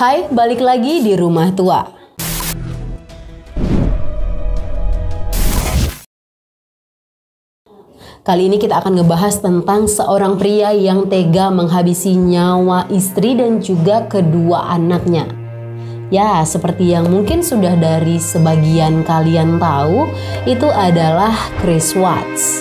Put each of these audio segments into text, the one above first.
Hai, balik lagi di Rumah Tua. Kali ini kita akan ngebahas tentang seorang pria yang tega menghabisi nyawa istri dan juga kedua anaknya. Ya, seperti yang mungkin sudah dari sebagian kalian tahu, itu adalah Chris Watts.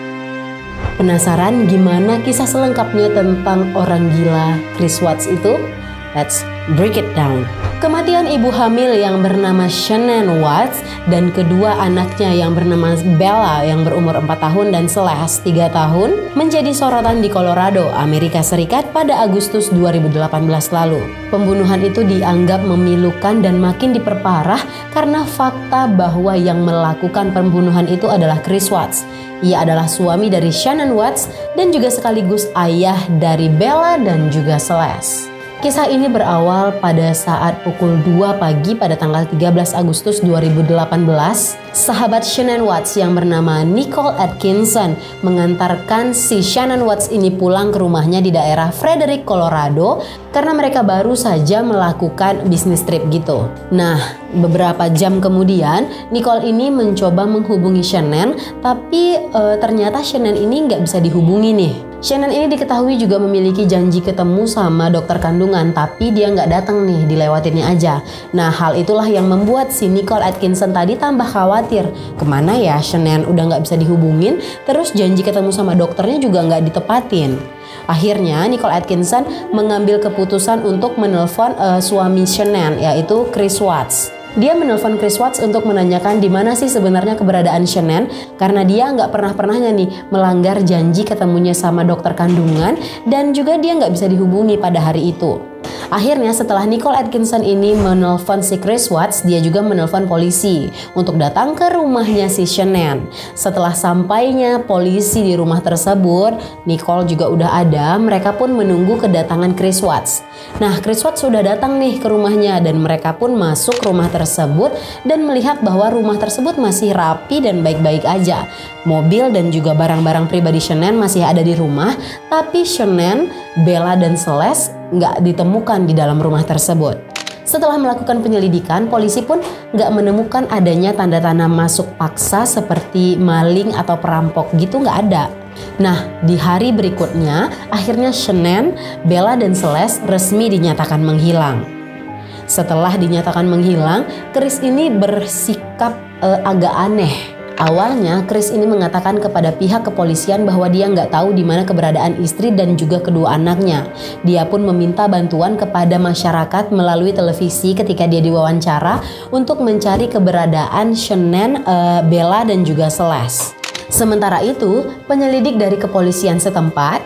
Penasaran gimana kisah selengkapnya tentang orang gila Chris Watts itu? Let's break it down. Kematian ibu hamil yang bernama Shanann Watts dan kedua anaknya yang bernama Bella yang berumur 4 tahun dan Celeste 3 tahun menjadi sorotan di Colorado, Amerika Serikat pada Agustus 2018 lalu. Pembunuhan itu dianggap memilukan dan makin diperparah karena fakta bahwa yang melakukan pembunuhan itu adalah Chris Watts. Ia adalah suami dari Shanann Watts dan juga sekaligus ayah dari Bella dan juga Celeste. Kisah ini berawal pada saat pukul 2 pagi pada tanggal 13 Agustus 2018. Sahabat Shanann Watts yang bernama Nicole Atkinson mengantarkan si Shanann Watts ini pulang ke rumahnya di daerah Frederick, Colorado karena mereka baru saja melakukan bisnis trip gitu. Nah, beberapa jam kemudian Nicole ini mencoba menghubungi Shanann, tapi ternyata Shanann ini nggak bisa dihubungi nih. Shanann ini diketahui juga memiliki janji ketemu sama dokter kandungan, tapi dia nggak datang nih, dilewatinnya aja. Nah, hal itulah yang membuat si Nicole Atkinson tadi tambah khawatir. Kemana ya Shanann udah nggak bisa dihubungin, terus janji ketemu sama dokternya juga nggak ditepatin. Akhirnya Nicole Atkinson mengambil keputusan untuk menelpon suami Shanann, yaitu Chris Watts. Dia menelpon Chris Watts untuk menanyakan di mana sih sebenarnya keberadaan Shanann karena dia nggak pernahnya nih melanggar janji ketemunya sama dokter kandungan dan juga dia nggak bisa dihubungi pada hari itu. Akhirnya setelah Nicole Atkinson ini menelpon si Chris Watts, dia juga menelpon polisi untuk datang ke rumahnya si Shanann. Setelah sampainya polisi di rumah tersebut, Nicole juga udah ada, mereka pun menunggu kedatangan Chris Watts. Nah, Chris Watts sudah datang nih ke rumahnya dan mereka pun masuk rumah tersebut dan melihat bahwa rumah tersebut masih rapi dan baik-baik aja. Mobil dan juga barang-barang pribadi Shanann masih ada di rumah, tapi Shanann, Bella dan Celeste nggak ditemukan di dalam rumah tersebut. Setelah melakukan penyelidikan, polisi pun nggak menemukan adanya tanda-tanda masuk paksa seperti maling atau perampok gitu, nggak ada. Nah, di hari berikutnya, akhirnya Shanann, Bella dan Celeste resmi dinyatakan menghilang. Setelah dinyatakan menghilang, Chris ini bersikap agak aneh. Awalnya Chris ini mengatakan kepada pihak kepolisian bahwa dia nggak tahu di mana keberadaan istri dan juga kedua anaknya. Dia pun meminta bantuan kepada masyarakat melalui televisi ketika dia diwawancara untuk mencari keberadaan Shanann, Bella dan juga Celeste. Sementara itu, penyelidik dari kepolisian setempat,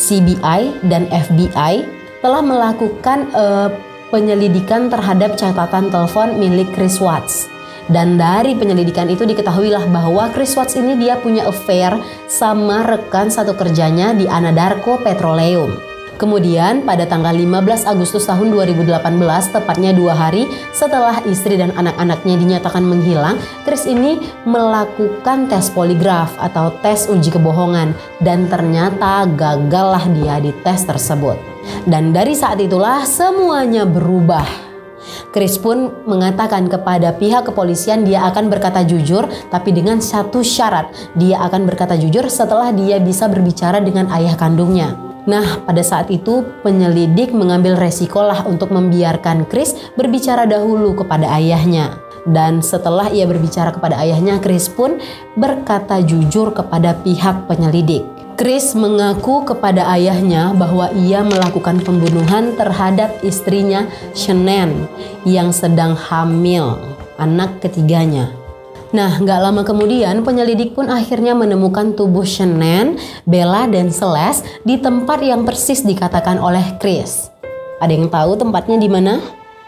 CBI dan FBI telah melakukan penyelidikan terhadap catatan telepon milik Chris Watts. Dan dari penyelidikan itu diketahuilah bahwa Chris Watts ini dia punya affair sama rekan satu kerjanya di Anadarko Petroleum. Kemudian pada tanggal 15 Agustus tahun 2018, tepatnya 2 hari setelah istri dan anak-anaknya dinyatakan menghilang, Chris ini melakukan tes poligraf atau tes uji kebohongan dan ternyata gagallah dia di tes tersebut. Dan dari saat itulah semuanya berubah. Chris pun mengatakan kepada pihak kepolisian dia akan berkata jujur, tapi dengan satu syarat, dia akan berkata jujur setelah dia bisa berbicara dengan ayah kandungnya. Nah, pada saat itu penyelidik mengambil resiko lah untuk membiarkan Chris berbicara dahulu kepada ayahnya. Dan setelah ia berbicara kepada ayahnya, Chris pun berkata jujur kepada pihak penyelidik. Chris mengaku kepada ayahnya bahwa ia melakukan pembunuhan terhadap istrinya Shanann yang sedang hamil, anak ketiganya. Nah, gak lama kemudian penyelidik pun akhirnya menemukan tubuh Shanann, Bella dan Celeste di tempat yang persis dikatakan oleh Chris. Ada yang tahu tempatnya di mana?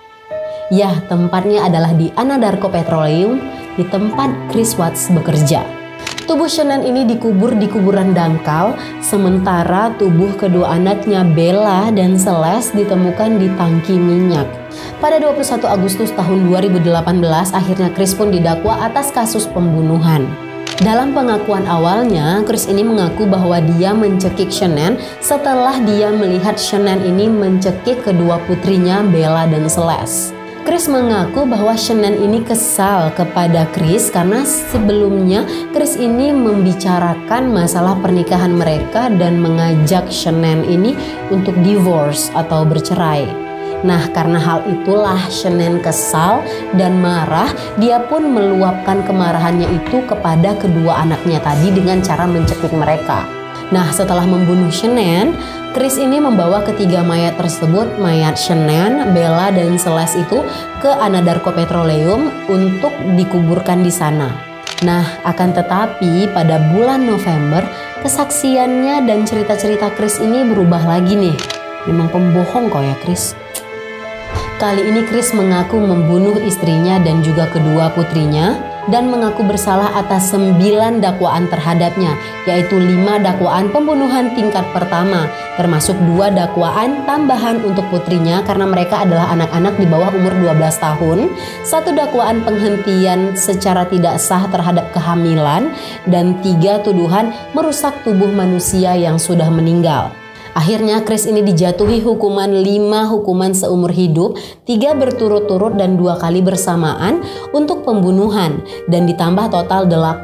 Ya, tempatnya adalah di Anadarko Petroleum, di tempat Chris Watts bekerja. Tubuh Shanann ini dikubur di kuburan dangkal, sementara tubuh kedua anaknya Bella dan Celeste ditemukan di tangki minyak. Pada 21 Agustus tahun 2018, akhirnya Chris pun didakwa atas kasus pembunuhan. Dalam pengakuan awalnya, Chris ini mengaku bahwa dia mencekik Shannon setelah dia melihat Shannon ini mencekik kedua putrinya Bella dan Celeste. Chris mengaku bahwa Shannon ini kesal kepada Chris karena sebelumnya Chris ini membicarakan masalah pernikahan mereka dan mengajak Shannon ini untuk divorce atau bercerai. Nah, karena hal itulah Shannon kesal dan marah. Dia pun meluapkan kemarahannya itu kepada kedua anaknya tadi dengan cara mencekik mereka. Nah, setelah membunuh Shannon, Chris ini membawa ketiga mayat tersebut, mayat Shannon, Bella, dan Celeste itu ke Anadarko Petroleum untuk dikuburkan di sana. Nah, akan tetapi pada bulan November, kesaksiannya dan cerita-cerita Chris ini berubah lagi nih. Memang pembohong kok ya Chris. Kali ini Chris mengaku membunuh istrinya dan juga kedua putrinya dan mengaku bersalah atas 9 dakwaan terhadapnya, yaitu 5 dakwaan pembunuhan tingkat pertama, termasuk 2 dakwaan tambahan untuk putrinya karena mereka adalah anak-anak di bawah umur 12 tahun, 1 dakwaan penghentian secara tidak sah terhadap kehamilan, dan 3 tuduhan merusak tubuh manusia yang sudah meninggal. Akhirnya Chris ini dijatuhi hukuman 5 hukuman seumur hidup, 3 berturut-turut dan 2 kali bersamaan untuk pembunuhan, dan ditambah total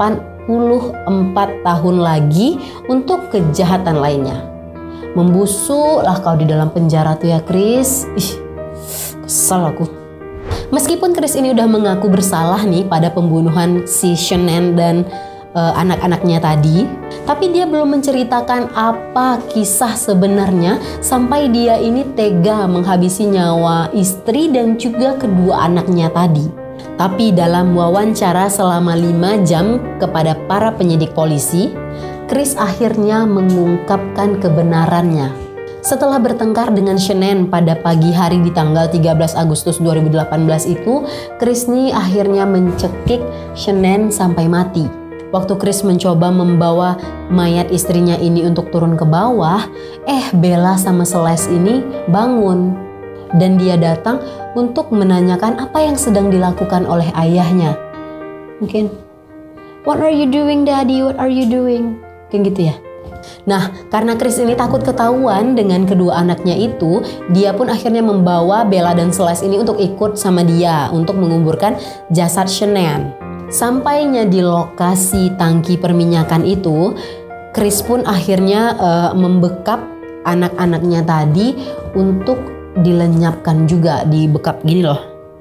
84 tahun lagi untuk kejahatan lainnya. Membusuklah kau di dalam penjara tuh ya Chris. Ih, kesel aku. Meskipun Chris ini udah mengaku bersalah nih pada pembunuhan si Shannon dan anak-anaknya tadi, tapi dia belum menceritakan apa kisah sebenarnya sampai dia ini tega menghabisi nyawa istri dan juga kedua anaknya tadi. Tapi dalam wawancara selama 5 jam kepada para penyidik polisi, Chris akhirnya mengungkapkan kebenarannya. Setelah bertengkar dengan Shannon pada pagi hari di tanggal 13 Agustus 2018 itu, Chris nih akhirnya mencekik Shannon sampai mati. Waktu Chris mencoba membawa mayat istrinya ini untuk turun ke bawah, Bella sama Celeste ini bangun. Dan dia datang untuk menanyakan apa yang sedang dilakukan oleh ayahnya. Mungkin, "What are you doing, Daddy? What are you doing?" Kayak gitu ya. Nah, karena Chris ini takut ketahuan dengan kedua anaknya itu, dia pun akhirnya membawa Bella dan Celeste ini untuk ikut sama dia untuk menguburkan jasad Shannon. Sampainya di lokasi tangki perminyakan itu, Chris pun akhirnya membekap anak-anaknya tadi untuk dilenyapkan juga, dibekap gini loh.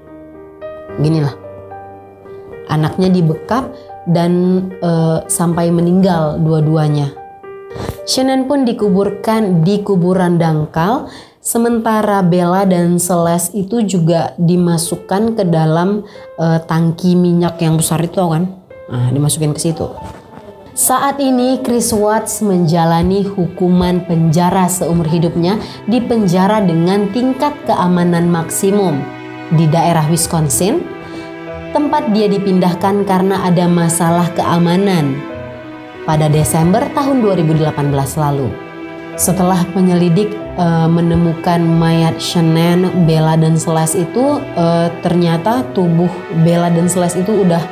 Gini lah. Anaknya dibekap dan sampai meninggal dua-duanya. Shannon pun dikuburkan di kuburan dangkal, sementara Bella dan Celeste itu juga dimasukkan ke dalam tangki minyak yang besar itu kan. Nah, dimasukin ke situ. Saat ini Chris Watts menjalani hukuman penjara seumur hidupnya di penjara dengan tingkat keamanan maksimum di daerah Wisconsin, tempat dia dipindahkan karena ada masalah keamanan pada Desember tahun 2018 lalu. Setelah penyelidik menemukan mayat Shannon, Bella, dan Celeste itu, ternyata tubuh Bella dan Celeste itu udah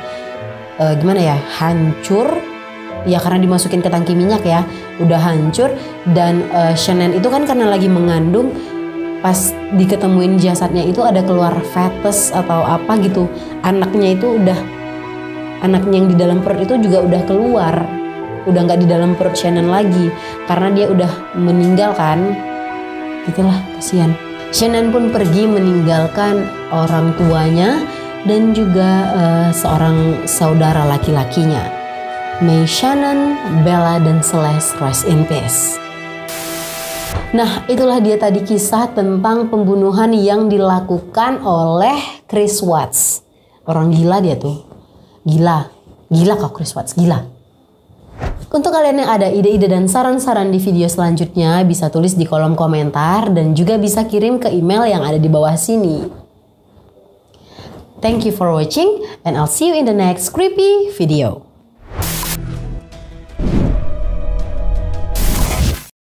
hancur ya, karena dimasukin ke tangki minyak ya, udah hancur. Dan Shannon itu kan karena lagi mengandung, pas diketemuin jasadnya itu ada keluar fetus atau apa gitu, anaknya yang di dalam perut itu juga udah keluar, udah nggak di dalam perut Shannon lagi karena dia udah meninggal kan. Gitulah, kasihan. Shannon pun pergi meninggalkan orang tuanya dan juga seorang saudara laki-lakinya. May Shannon, Bella, dan Celeste rest in peace. Nah, itulah dia tadi kisah tentang pembunuhan yang dilakukan oleh Chris Watts. Orang gila dia tuh. Gila kok Chris Watts, gila. Untuk kalian yang ada ide-ide dan saran-saran di video selanjutnya, bisa tulis di kolom komentar dan juga bisa kirim ke email yang ada di bawah sini. Thank you for watching and I'll see you in the next creepy video.